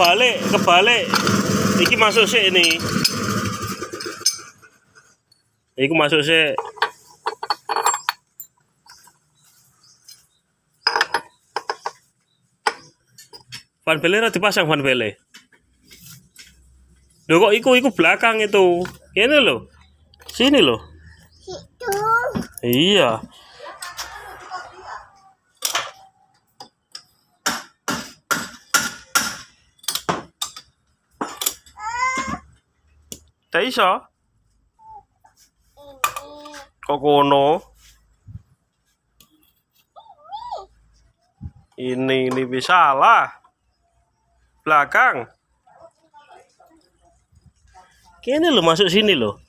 kebalik. Iki masuk sih ini. Iku masuk sih. Van Bele ra dipasang Van Bele. Loh kok iku belakang itu. Ini loh. Sini loh. Situ. Iya. Tak iso. Kok kono? Ini bisa lah. Belakang. Kini lo masuk sini lo.